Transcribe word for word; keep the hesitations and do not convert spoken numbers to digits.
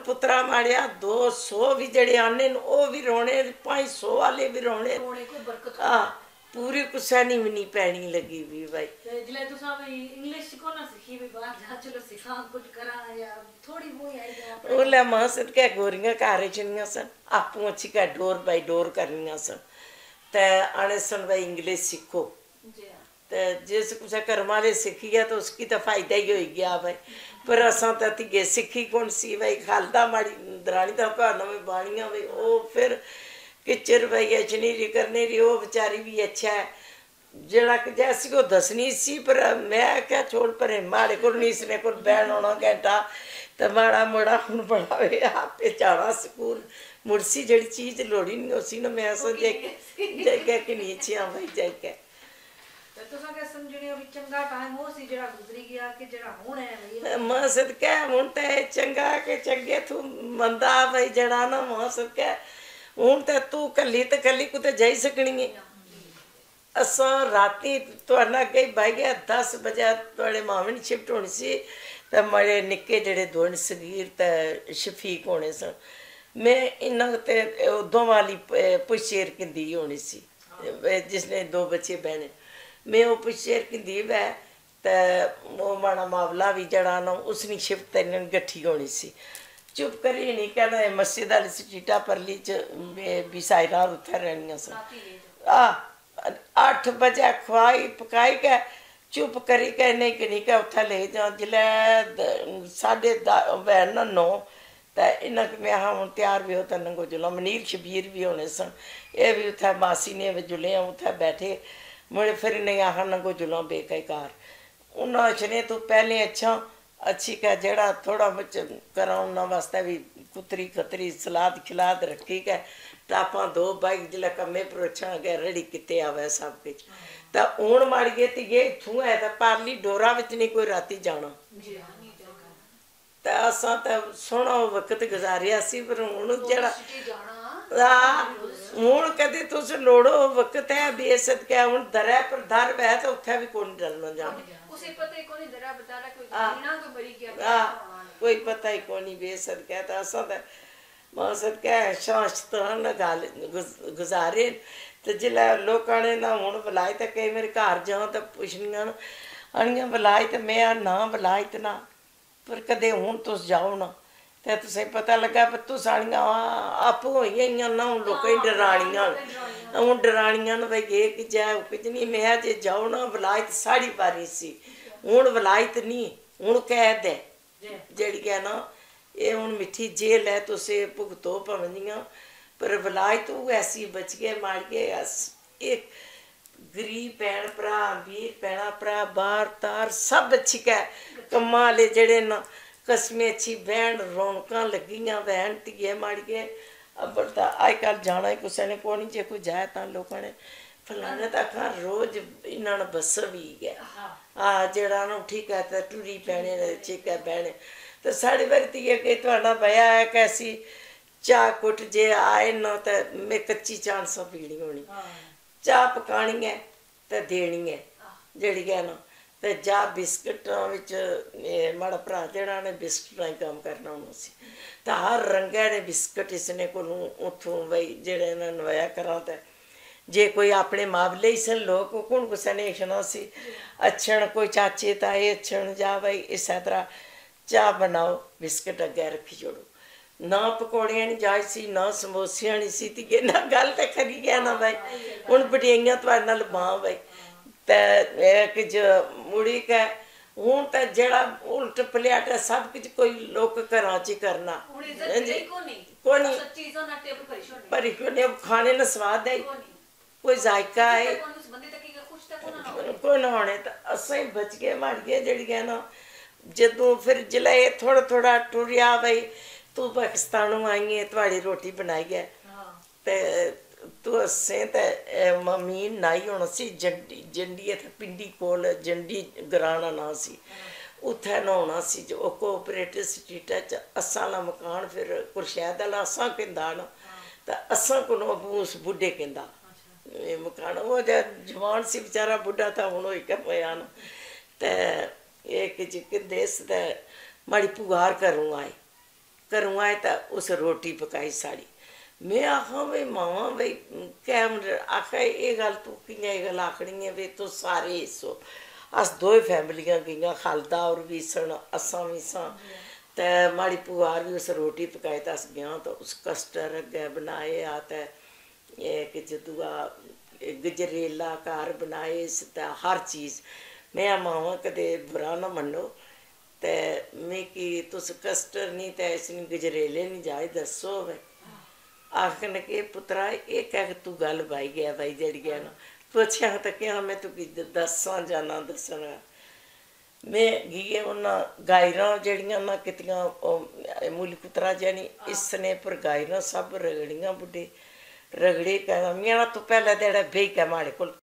पुत्रा माड़िया दो सौ भी जड़े आने वो भी रोने पाँच सौ वाले भी रोने हाँ पूरी कुछ नहीं भी नहीं पैनी लगी भी भाई जिले तो सब इंग्लिश को ना सीखी भी बाहर जा चलो सिखा कुछ करा या थोड़ी वो आई वो ले मां सद के गोरियां कारे चनियां सन आपू अच्छी का डोर बाय डोर करनियां सन ते आने सन भाई इंग्लिश सीखो ते जिस कुछ कर्म वाले सीखी है तो उसकी तो फायदा ही हो गया भाई पर असा तो तिगे सीखी कौन सी भाई खालदा माड़ी दरानी तो भैन में बाणियां भाई वो फिर किचर भाई अचनीरी करने रही वो बेचारी भी अच्छा है जरा जैसी को दसनी सी पर मैं क्या छोड़ पर माड़े को नीसने को बैन होना घंटा तो माड़ा मोड़ा हूँ बड़ा वे आपे जाना स्कूल मुड़सी जड़ी चीज लोड़ी नहीं उसी ने मैं सो जे जे के नीचे आ भाई जे के तो सा के समझने अभी चंगा टाइम हो सी जरा गुजरी गया कि जरा हुन है भाई मां सद के हुन ते चंगा के चंगे तू मंदा भाई जड़ा ना मां सद के हुन ते तू कली ते कली को ते जाई सकनी है असा राती तुहाडा गई भाई गया दस बजे तुहाडे मामन शिफ्ट होनी सी ते मेरे निक्के जेड़े दो सगीर ते शफीक होने सन मैं इन्ना ते उदों वाली पुशेर किंदी होनी सी जिसने दो बच्चे बहने मैं वो पुशेर किंदी वै ते वो माड़ा मावला भी जड़ा ना उसनी शिफ्ट ते गठी होनी सी चुप करी नहीं कहना मस्जिद वाली सीटा परली च भी सारी रात उत्थे रहनियां सन आ अठ बजे खवाई पकाई के चुप करी के नहीं कि नहीं के उत्थे ले जा जिले साढ़े वैन नौ तो इन्ना मैं हाँ हूँ तैयार भी होता नंगो जुला मनीर शबीर भी होने सन ये भी उत्थे मासी ने जुले उत्थे बैठे मुड़े फिर नहीं आह नंगो जुला बेकार उन्हें अचने तो पहले अच्छा अच्छी का जड़ा थोड़ा बच करा उन्होंने वास्ते भी कुतरी खतरी सलाद खिलाद रखी के टापा दो बाइक जिला कमे परोछा गए रेडी किते आवे सब कुछ तो हूँ माड़ गए तो ये इतों है तो पारली डोरा विच नहीं कोई राती जाना तो असा तो सोहना वक्त गुजारिया सी पर हूँ जड़ा हूँ कदे तुस लोड़ो वक्त है बेसद क्या हूँ दरै पर दर वै तो उत्थे भी कौन डरना जाना कोई पता ही कौन बेसद क्या तो असा तो मकसद क्या शांत गल गुजारे तो जिला लोग ने ना हूँ बुलाए तो कई मेरे घर जाओ तो पुछनिया आनिया बुलाए तो मैं ना बुलाए तो ना पर कदे हूँ तुस जाओ ना तो तुसें पता लगा पर तुस आनिया आप होई ना हूँ लोग डरानिया हूँ डरानिया भाई ये कि जाए कुछ नहीं मैं जे जाओ ना बुलाए तो साड़ी बारी सी हूँ बुलाए तो नहीं हूँ कैद है जड़ी है ना ये हूँ मिठी जेल है तुसे भुगतो पवनिया पर बुलाए तो ऐसी बच गए मार गए एक गरीब भैन भरा अमीर भैन भरा बार तार सब अच्छी कै कम्मा वाले जड़े ना कसमें अच्छी बहन रौनक लगियां बहन धिये माड़ गए अब्बल तो अजकल जाना ही कुछ ने को नहीं जे कोई जाए तो लोगों ने फलाने तो आखा रोज इन्होंने बस भी गया हाँ जड़ा ना उठी कहता टूरी पैने चिकै बहने तो साढ़े बारी धिये के थोड़ा बया है कैसी चाह कुट जे आए ना तो मैं कच्ची चांसा पीनी होनी चाह पकानी है तो देनी है जड़ी है ना तो जा बिस्किट माड़ा भरा जड़ा ने बिस्किट ही काम करना उन्होंने तो हर रंगे ने बिस्किट इसने को उतों बई जेड़े ने नवाया करा तो जे कोई अपने मावले ही सन लोग कौन कुछ ने इच्छना सी अच्छन कोई चाचे ताए अच्छन जा भाई इस तरह चाह बनाओ बिस्किट अगे रखी छोड़ो ना पकौड़ियाँ नहीं जाए सी ना समोसियाँ नहीं सी ती ना गल तो खरी गया ना भाई हूँ बटियाइयां थोड़े नाल बां भाई तो मुड़ी के हूँ तो जड़ा उल्ट पलियाट सब कुछ कोई लोग घर च करना भरी क्यों खाने न स्वाद है कोई जायका है कोई ना होने तो असा ही बच गए मार गए जड़ी है ना जदों फिर जिले थोड़ा थोड़ा टुरिया भाई तू पाकिस्तानों आई है थोड़ी रोटी बनाई है तो तू असें तो मम्मी नाई होना सी जंडी जंडी इत्थे पिंडी कोल जंडी ग्राना ना सी उत्थे नहाना सी जो कोऑपरेटिव स्ट्रीटा च असां ला मकान फिर कुरशैद आला असां कहंदा ना तो असां को उस बुढ़े कहंदा मकान वो जवान सी बेचारा बुढ़ा था हूँ होई होया ना तो एक जिक देश तो माड़ी पुगार करूँ आई घरों आए तो उस रोटी पकाई साड़ी। मैं आखा बई मावा बई कैम आखा ये गल तू कि ये गल आखनी है बई तू सारे हिस्सो अस दो फैमिलियां गई खालदा और भी सन असा भी सन ते माड़ी भूआर भी उस रोटी पकाई तो अस गया तो उस कस्टर अग्गे बनाए आ ते कि जदूआ गजरेला घर बनाए ते हर चीज़ मैं मावा कदे बुरा ना मनो ते मिगी तुस कस्टर नहीं ते इस गजरेले नहीं जाए दसो वे आखन के पुत्रा ये कह तू गल पाई गया भाई जड़ी गया ना पुछया तो क्या मैं तुकी दसा जाना दसना मैं गिए उन्हें गायरां जड़ियां ना कितियां मूली पुत्रा जानी इसने पर गायरां सब रगड़ियां बुढ़े रगड़े कह मियाँ तू पहले देड़ा बेही के माड़े को